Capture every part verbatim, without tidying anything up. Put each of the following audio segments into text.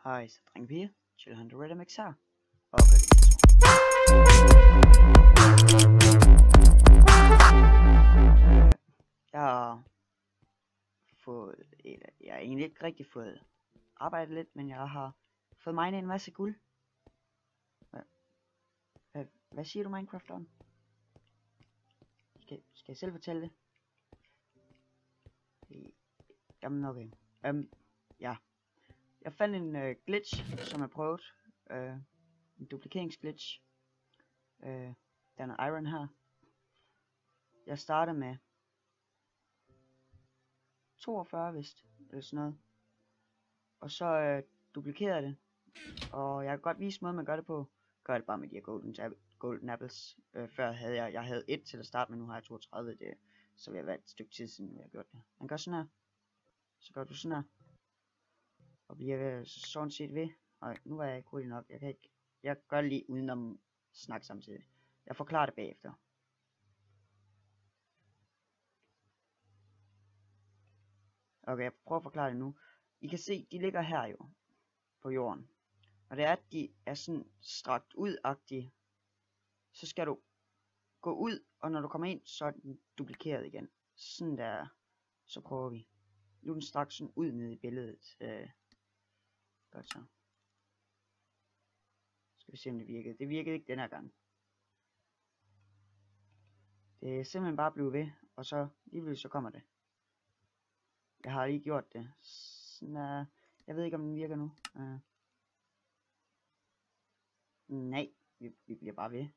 Hej, så drenge piger. Chill Hunter Red M X her. Og gør det så. Øh, jeg har fået, eller jeg har egentlig ikke rigtig fået arbejdet lidt, men jeg har fået mig en masse guld. Hvad, hvad, hvad siger du, Minecraft om? Skal, skal jeg selv fortælle det? Jamen okay. Um, ja. Jeg fandt en uh, glitch, som jeg prøvede. Uh, en duplikeringsglitch. Uh, der er noget iron her. Jeg startede med toogfyrre vist, eller sådan noget. Og så uh, duplikerede det. Og jeg kan godt vise måden man gør det på. Gør det bare med de her golden, golden apples. Uh, før havde jeg, jeg havde et til at starte med, nu har jeg toogtredive. Det, så vil jeg være et stykke tid siden, jeg har gjort det. Man gør sådan her. Så gør du sådan her. Og bliver sådan set ved. Og nu er jeg ikke hurtig nok. Jeg kan ikke. Jeg gør det lige udenom snak samtidig. Jeg forklarer det bagefter. Okay, jeg prøver at forklare det nu. I kan se, de ligger her jo. På jorden. Og det er, at de er sådan strakt ud-agtige. Så skal du gå ud, og når du kommer ind, så er den duplikeret igen. Sådan der. Så prøver vi. Nu er den straks sådan ud nede i billedet. Øh. Godt så. Skal vi se om det virkede. Det virkede ikke den her gang. Det er simpelthen bare blevet ved. Og så lige så kommer det. Jeg har lige gjort det. Sådan, uh, jeg ved ikke om den virker nu. Uh. Nej. Vi, vi bliver bare ved.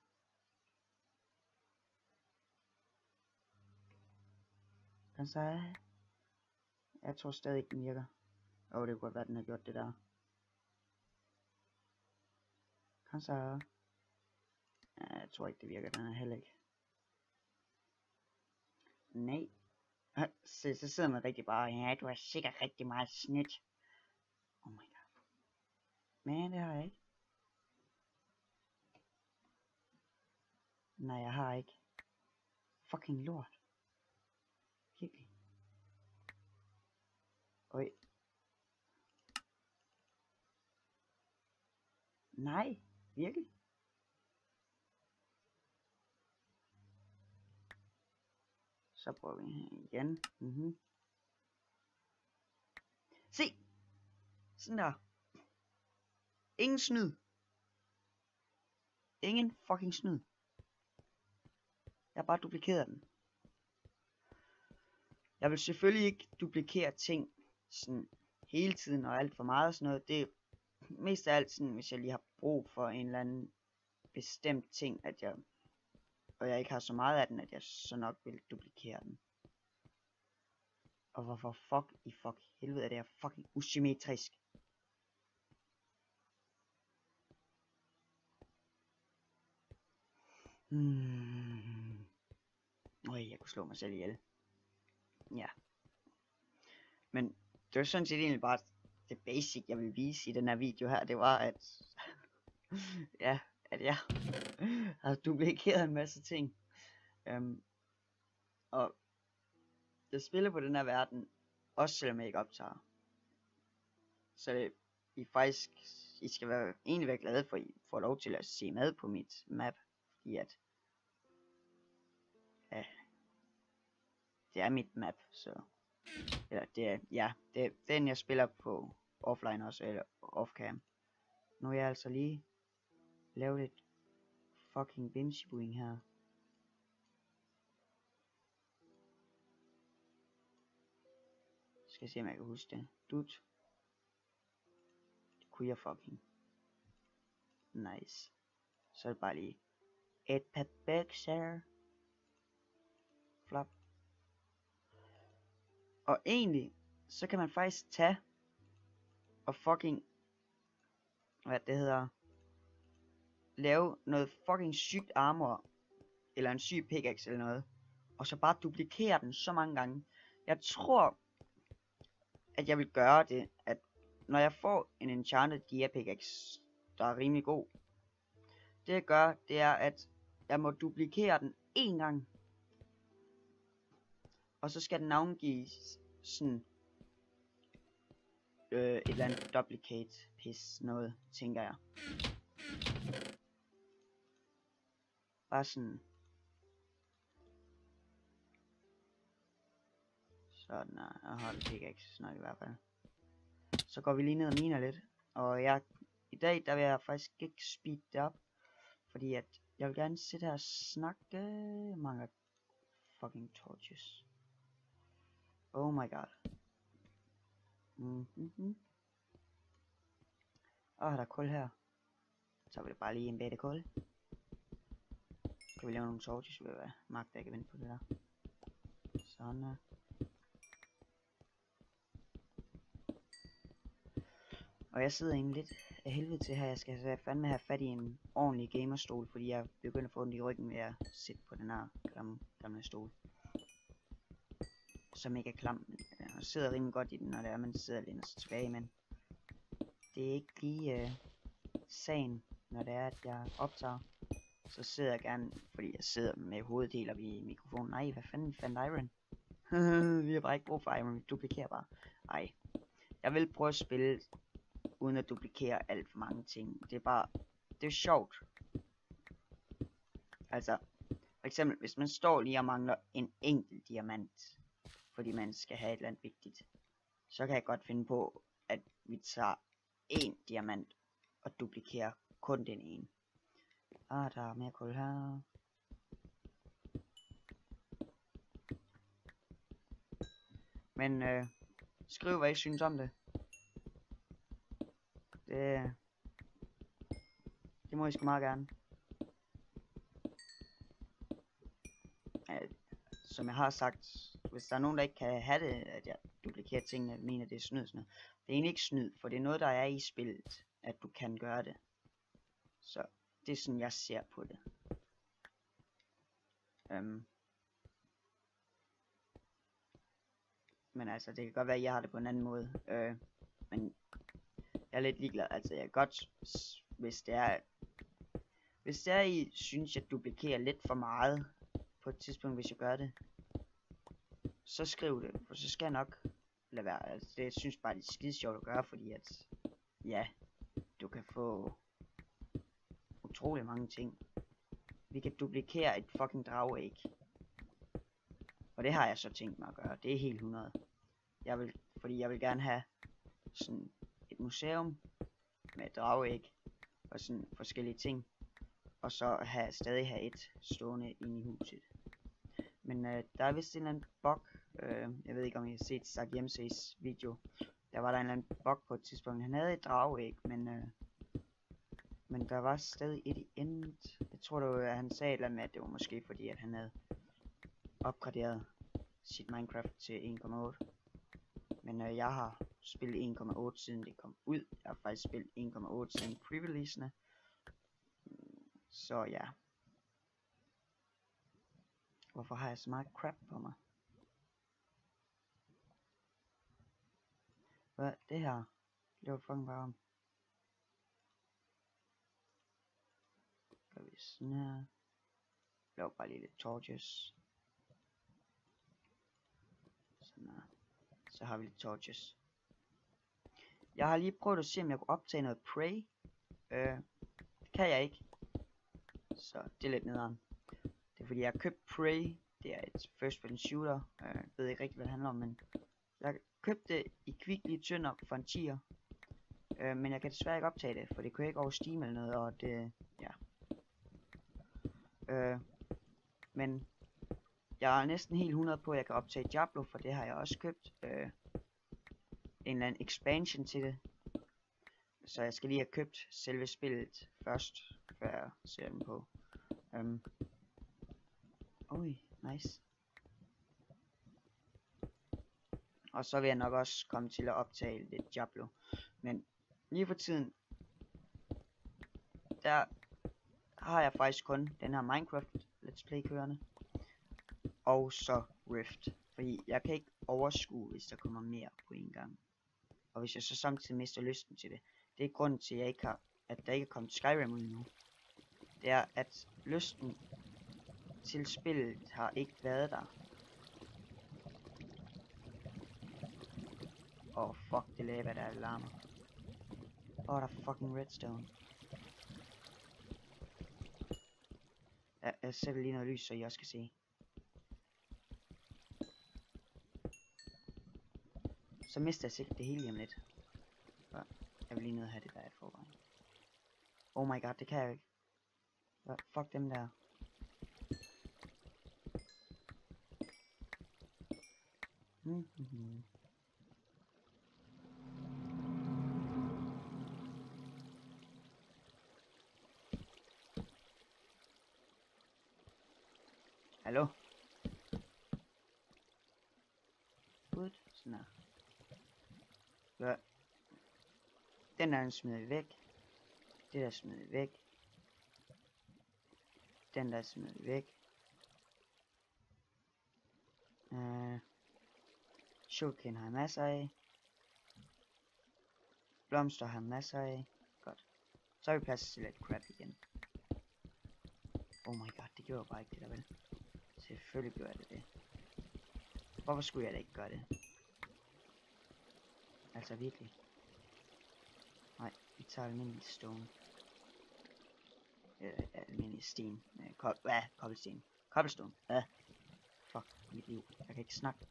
Kan så. Jeg tror stadig ikke den virker. Åh, oh, det kunne godt være den har gjort det der. Kan så. Ja, jeg tror ikke det virker, den er heller ikke. Nej. Så, så sidder man rigtig bare, ja, du har sikkert rigtig meget snit. Oh my god. Men det har jeg ikke. Nej, jeg har ikke. Fucking lort. Virkelig. Oj. Nej, virkelig. Så prøver vi her igen. Mm-hmm. Se! Sådan der. Ingen snyd. Ingen fucking snyd. Jeg har bare duplikeret den. Jeg vil selvfølgelig ikke duplikere ting sådan hele tiden og alt for meget og sådan noget. Det er mest af alt sådan, hvis jeg lige har brug for en eller anden bestemt ting, at jeg og jeg ikke har så meget af den, at jeg så nok vil duplikere den. Og hvorfor fuck i fuck helvede er det her fucking usymmetrisk? Hmm. Øj, jeg kunne slå mig selv ihjel. Ja. Men det var sådan set egentlig bare det basic, jeg vil vise i den her video her. Det var, at ja, at jeg har duplikeret en masse ting. Um, og jeg spiller på den her verden, også selvom jeg ikke optager. Så det, I faktisk, I skal være, egentlig være glade for, at I får lov til at se med på mit map. Fordi at, ja, det er mit map, så, eller det er, ja, det er den jeg spiller på offline også, eller offcam. Nu er jeg altså lige lavet et fucking binge-boing her. Skal jeg se om jeg kan huske det. Dut. Det kunne jeg fucking. Nice. Så er det bare lige et par bøkser. Flop. Og egentlig, så kan man faktisk tage og fucking, hvad det hedder, lave noget fucking sygt armor, eller en syg pickaxe eller noget, og så bare duplikere den så mange gange. Jeg tror, at jeg vil gøre det, at når jeg får en enchanted gear pickaxe, der er rimelig god, det jeg gør, det er, at jeg må duplikere den en gang, og så skal den navngives sådan øh, et eller andet duplicate pis noget, tænker jeg. Bare sådan. Sådan, jeg har det pickaxe nok i hvert fald. Så går vi lige ned og miner lidt. Og jeg, i dag, der vil jeg faktisk ikke speed det op. Fordi at, jeg vil gerne sidde her og snakke. Mange fucking torches. Oh my god. Mm-hmm. Åh, der er kul her. Så vil det bare lige en bedre kul. Kan vi lave nogle torches, ved hvad? Mark, der kan vente på det der. Sådan her. Og jeg sidder egentlig lidt af helvede til her. Jeg skal så fandme have fat i en ordentlig gamerstol, fordi jeg begynder at få den i ryggen ved at sidde på den her gamle, gamle stol. Som ikke er klam. Jeg sidder rimelig godt i den, når det er, man sidder lidt tilbage, men det er ikke lige uh, sagen, når det er, at jeg optager. Så sidder jeg gerne, fordi jeg sidder med hovedet helt op i mikrofonen. Nej, hvad fanden fandt Iron? Vi har bare ikke brug for Iron, vi duplikerer bare. Ej, jeg vil prøve at spille uden at duplikere alt for mange ting. Det er bare, det er sjovt. Altså, for eksempel, hvis man står lige og mangler en enkelt diamant, fordi man skal have et eller andet vigtigt, så kan jeg godt finde på, at vi tager en diamant og duplikerer kun den ene. Ah, der er mere kul her. Men øh, skriv hvad I synes om det. Det, det må I sgu meget gerne. Ja, som jeg har sagt, hvis der er nogen der ikke kan have det, at jeg duplikerer tingene, mener det er snyd sådan noget. Det er egentlig ikke snyd, for det er noget der er i spillet, at du kan gøre det. Så det er sådan jeg ser på det. Um, men altså det kan godt være at jeg har det på en anden måde. Uh, men jeg er lidt ligeglad. Altså jeg kan godt, hvis det er, hvis det er I synes jeg duplikerer lidt for meget på et tidspunkt, hvis jeg gør det, så skriv det, for så skal jeg nok lade være. Altså det jeg synes bare det er skide sjovt at gøre, fordi at ja, du kan få utrolig mange ting. Vi kan duplikere et fucking drageæg. Og det har jeg så tænkt mig at gøre. Det er helt hundrede. Jeg vil, fordi jeg vil gerne have sådan et museum med et drageæg og sådan forskellige ting. Og så have, stadig have et stående inde i huset. Men øh, der er vist en eller anden bug. Øh, jeg ved ikke om I har set Zach Hjemses video. Der var der en eller anden bug på et tidspunkt. Han havde et drageæg, men øh, men der var stadig et i endet. Jeg tror det var, at han sagde et eller andet med, at det var måske fordi, at han havde opgraderet sit Minecraft til en komma otte. Men øh, jeg har spillet en komma otte siden det kom ud. Jeg har faktisk spillet en komma otte siden pre-releasene. Så ja. Hvorfor har jeg så meget crap på mig? Hvad? Det her? Det var fucking varmt. Gør vi sådan her. Lav bare lige lidt torches. Sådan her. Så har vi lidt torches. Jeg har lige prøvet at se om jeg kunne optage noget Prey. Øh, det kan jeg ikke. Så det er lidt nederen. Det er fordi jeg har købt Prey. Det er et first person shooter. Jeg øh, ved ikke rigtig hvad det handler om, men jeg købte det i Kvickly Tønder for en tier. Øh, men jeg kan desværre ikke optage det, for det kunne ikke over Steam eller noget, og det, ja. Øh, men jeg er næsten helt hundrede på, at jeg kan optage Diablo, for det har jeg også købt. Øh, en eller anden expansion til det. Så jeg skal lige have købt selve spillet først, før jeg ser dem på. Um, Ui, nice. Og så vil jeg nok også komme til at optage lidt Diablo. Men lige for tiden, der har jeg faktisk kun den her Minecraft Let's Play kørende. Og så Rift. Fordi jeg kan ikke overskue, hvis der kommer mere på en gang. Og hvis jeg så samtidig mister lysten til det. Det er grunden til, at, jeg ikke har, at der ikke er kommet Skyrim ud nu. Det er, at lysten til spillet har ikke været der. Åh, oh, fuck, det lava, der larmer. Åh, oh, der er fucking redstone. Ja, jeg sætter lige noget lys, så I også kan se. Så mister jeg sikkert det hele lige om lidt. Så jeg vil lige nødt have det der i forvejen. Oh my god, det kan jeg ikke. Så fuck dem der. Mm-hmm. Hallo? Good. Sådan her. Ja. Den der smider vi væk. Det der smider vi væk. Den der smider vi væk. Uh, Sugarcane har jeg masser af. Blomster har jeg masser af. Godt. Så har vi plads til lidt crap igen. Oh my god, det gjorde bare ikke det der, vel? Selvfølgelig gjorde jeg det det. Hvorfor skulle jeg da ikke gøre det? Altså virkelig. Nej, vi tager almindelig stone. Øh, almindelig sten. Øh, kop, hvad? Kobbelsten. Cobblestone. Hvad? Fuck mit liv. Jeg kan ikke snakke.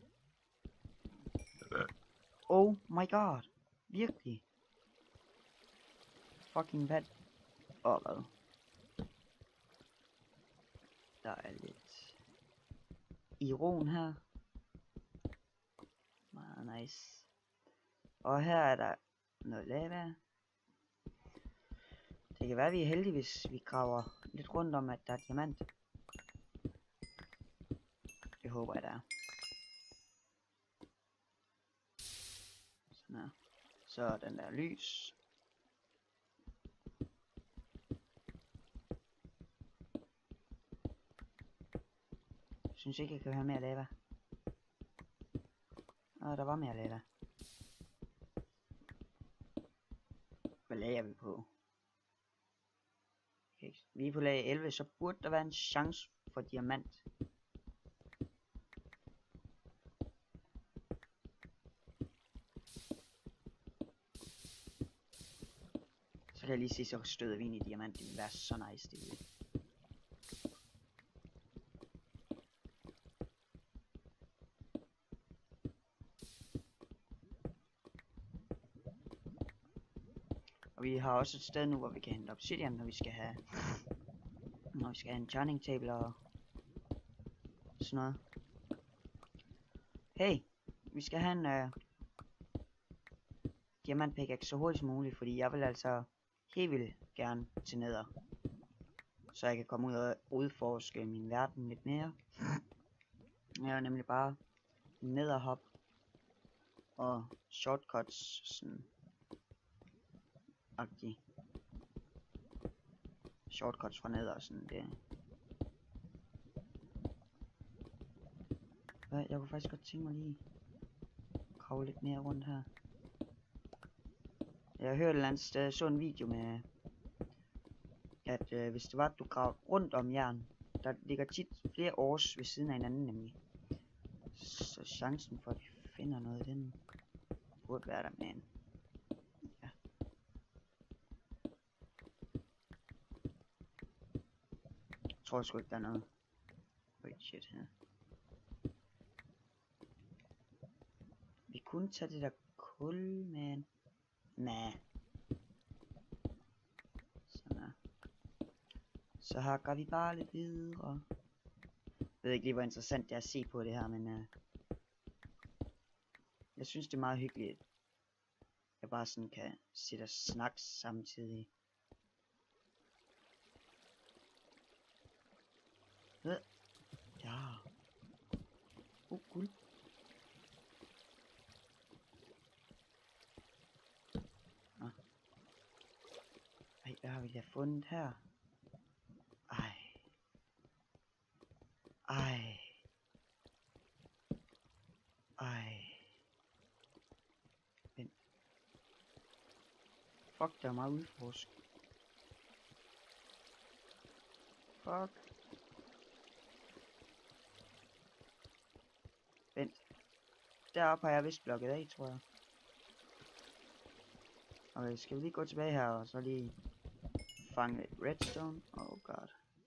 Oh my god. Virkelig. Fucking bad. Åh, oh, hvad? Der er lidt iron her. Meget nice. Og her er der noget lava. Det kan være, at vi er heldige, hvis vi graver lidt rundt om, at der er diamant. Det håber jeg, der er. Sådan her. Så den der lys. Jeg synes ikke, jeg kan høre mere lava. Åh, der var mere lava. Hvad lager vi på? Okay. Vi er på lag elleve, så burde der være en chance for diamant. Så kan jeg lige se, så støder vi ind i diamant. Det vil være så nice, det vil. Og vi har også et sted nu, hvor vi kan hente obsidian, når vi skal have, når vi skal have en enchanting table og sådan noget. Hey, vi skal have en uh, diamant pickaxe så hurtigt som muligt, fordi jeg vil altså helt vildt gerne til Nether. Så jeg kan komme ud og udforske min verden lidt mere. Jeg er nemlig bare Netherhop og shortcuts sådan agtig. Shortcuts fra Nether og sådan det. Hvad? Jeg kunne faktisk godt tænke mig lige kravle lidt mere rundt her. Jeg har hørt et eller andet sted, så en video med, at øh, hvis det var, at du gravede rundt om jern, der ligger tit flere års ved siden af hinanden nemlig. Så chancen for, at vi finder noget, den burde være der, men ja. Jeg tror sgu ikke, der er noget. Wait, shit her. Vi kunne tage det der kul, men nej. Sådan her. Så hakker vi bare lidt videre. Jeg ved ikke lige, hvor interessant det er at se på det her, men uh, jeg synes, det er meget hyggeligt. Jeg bare sådan kan sidde og snakke samtidig. Øh. Ja. Uh, guld. Ah. Ej, hvad har vi da fundet her? Ej. Ej. Ej. Vent. Fuck, der er meget udforsk. Fuck. Vent. Deroppe har jeg vist blokket af, tror jeg. Okay, skal vi lige gå tilbage her, og så lige fange et redstone. Oh god.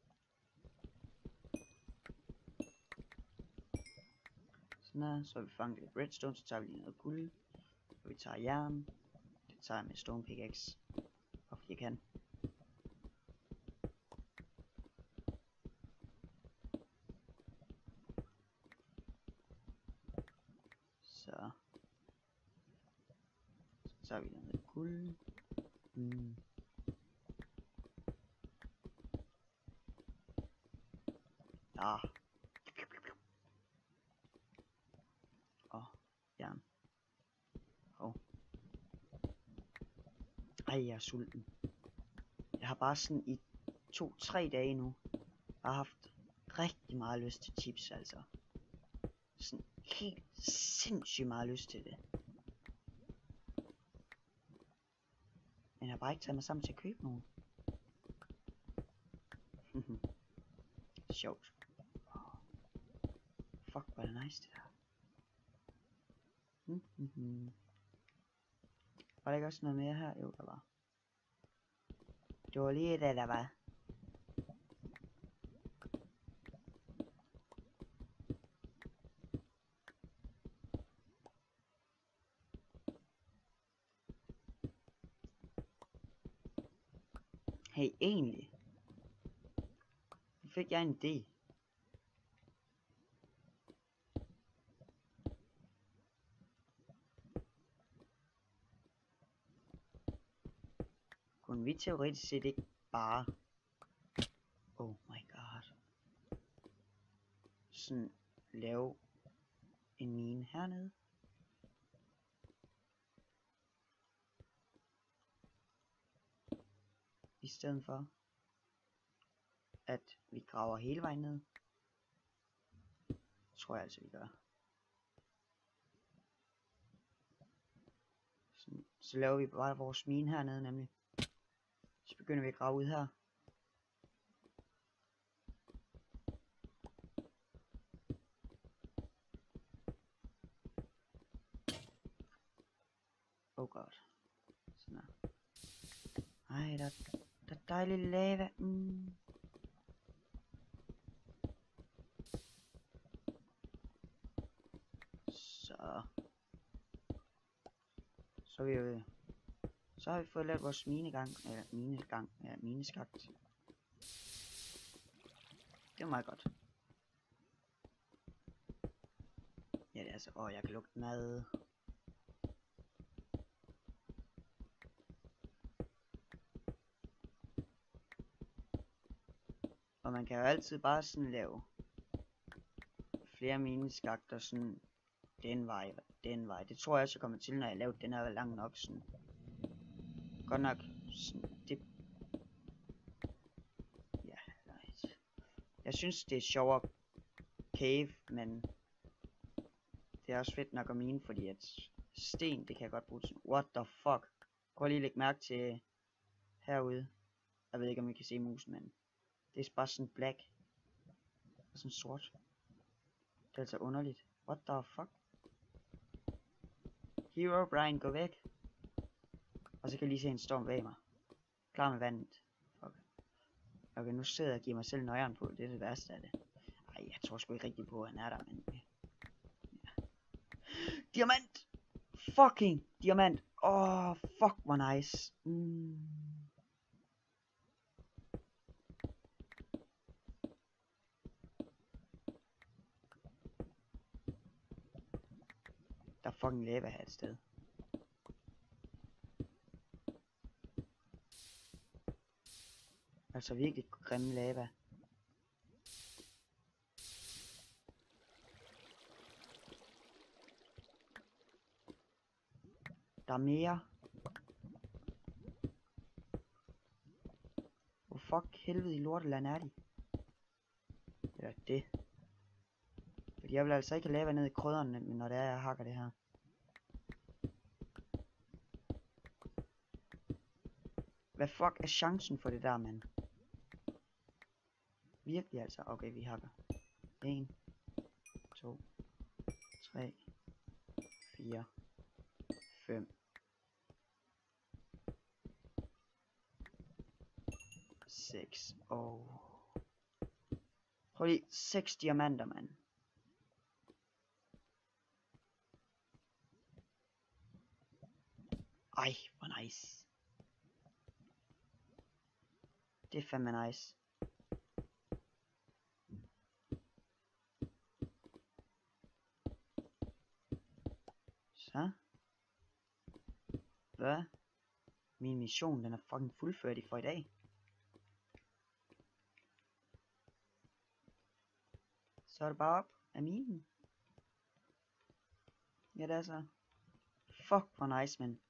Sådan her, så har vi fanget et redstone, så tager vi lige noget guld. Og vi tager jern. Det tager jeg med stone pickaxe. Og jeg kan. Så. Så tager vi noget guld. Mm. Ja. Åh, jern. Hov. Ej, jeg er sulten. Jeg har bare sådan i to-tre dage nu har haft rigtig meget lyst til chips, altså. Sådan helt sindssygt meget lyst til det. Men jeg har bare ikke taget mig sammen til at købe nogen. Sjovt. Oh. Fuck, hvor er det nice det der. Var der ikke også noget mere her? Jo, der var. Det var lige det, der var. Hey, egentlig. Nu fik jeg en idé. Kunne vi teoretisk set ikke bare... Oh my god. Sådan lave en mine hernede? I stedet for at vi graver hele vejen ned. Tror jeg altså vi gør. Sådan, så laver vi bare vores mine hernede nemlig. Så begynder vi at grave ud her. Oh god. Sådan her. Ej, der, der er dejlig lava. Mm. Så. Så er vi jo... Så har vi fået lavet vores minegang. Eller minegang. Ja, mineskagt. Det var meget godt. Ja, det er altså... Åh, jeg kan lugte mad. Og man kan jo altid bare sådan lave flere mineskakter sådan den vej, den vej. Det tror jeg også jeg kommer til, når jeg laver den her lang nok sådan. Godt nok sådan, det... Ja, nice. Jeg synes det er sjovere cave, men det er også fedt nok at mine, fordi at sten, det kan jeg godt bruge til. What the fuck? Prøv lige at lægge mærke til herude. Jeg ved ikke om I kan se musen, men det er bare sådan black og sådan sort. Det er altså underligt. What the fuck? Hero Brian, gå væk. Og så kan jeg lige se en storm bag mig. Klar med vandet. Fuck. Okay, nu sidder jeg og giver mig selv nøjeren på. Det er det værste af det. Ej, jeg tror sgu ikke rigtig på, at han er der, men... Ja. Diamant! Fucking diamant! Åh, oh, fuck, hvor nice. Mm. Der er fucking lava her et sted. Altså virkelig grimme lava. Der er mere. Hvor fuck helvede i lorteland er de? Eller det. Fordi jeg vil altså ikke have lava ned i krydderne, når det er, jeg hakker det her. Hvad fuck er chancen for det der, mand? Virkelig altså. Okay, vi hakker. en, to, tre, fire, fem, seks. Oh. Prøv lige. seks diamanter, mand. Ej, hvor nice. Det er fandme nice. Så. Hvad? Min mission, den er fucking fuldført for i dag. Så er det bare op af minen. Ja, det er så. Fuck, hvor nice, man.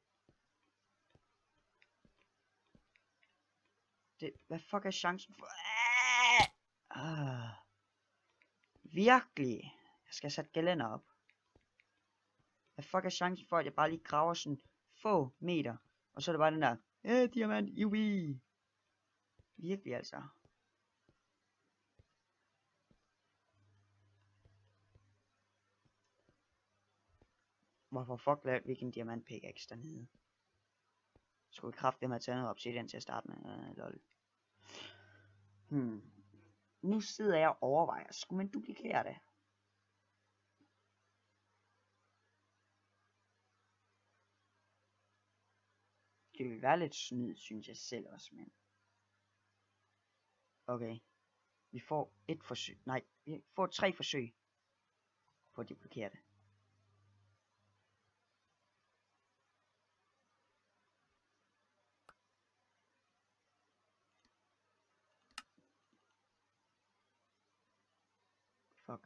Det, hvad fuck er chancen for... Ah. Virkelig. Jeg skal sætte gelænder op. Hvad fuck er chancen for, at jeg bare lige graver sådan få meter, og så er det bare den der, eh, diamant, jubi. Virkelig altså. Hvorfor fuck lavede vi ikke en diamant pickaxe dernede? Skulle vi kraftedeme have taget noget obsidian til at starte med? Uh, lol. Hmm. Nu sidder jeg og overvejer, skulle man duplikere det? Det vil være lidt snyd, synes jeg selv også, men... Okay. Vi får et forsøg. Nej, vi får tre forsøg på at duplikere det. Fuck.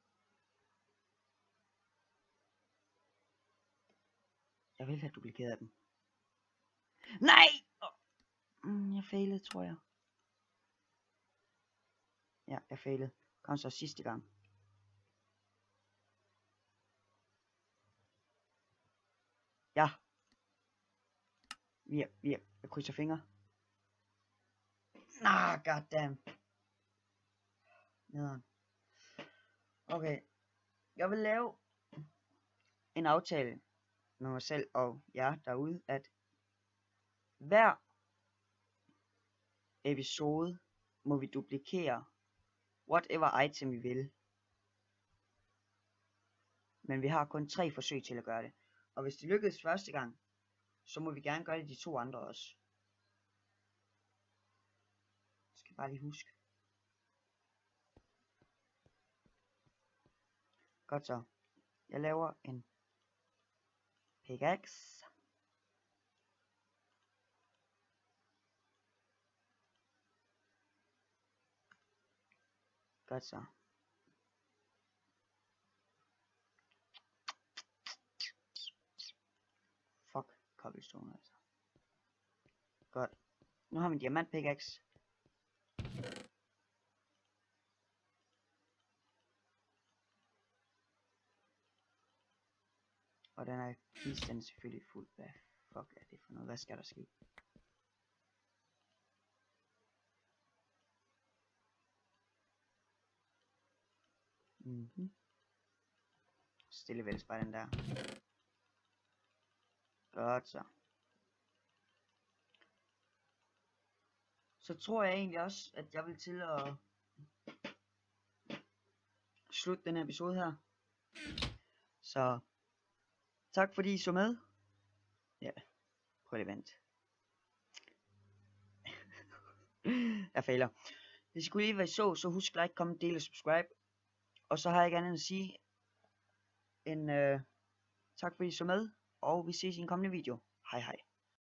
Jeg vil have duplikeret dem. Nej! Oh. Jeg failede, tror jeg. Ja, jeg failede. Kom så sidste gang. Ja. Vi er, vi er, jeg krydser fingre. Ah, goddamn. Nederen. Okay. Jeg vil lave en aftale med mig selv og jer derude, at hver episode må vi duplikere whatever item vi vil. Men vi har kun tre forsøg til at gøre det. Og hvis det lykkedes første gang, så må vi gerne gøre det de to andre også. Jeg skal bare lige huske. Godt så. Jeg laver en pickaxe. Godt så. Fuck, cobblestone altså. Godt. Nu har vi en diamant pickaxe. Og den er kiste, den er selvfølgelig fuld. Hvad fuck er det for noget? Hvad skal der ske? Mhm. Stille vælges bare den der. Godt så. Så tror jeg egentlig også, at jeg vil til at slutte den her episode her. Så tak fordi I så med. Ja, prøv lige vent. Jeg fejler. Hvis I kunne lide hvad I så, så husk like, comment, del og subscribe. Og så har jeg ikke andet at sige end øh, tak fordi I så med. Og vi ses i en kommende video. Hej hej.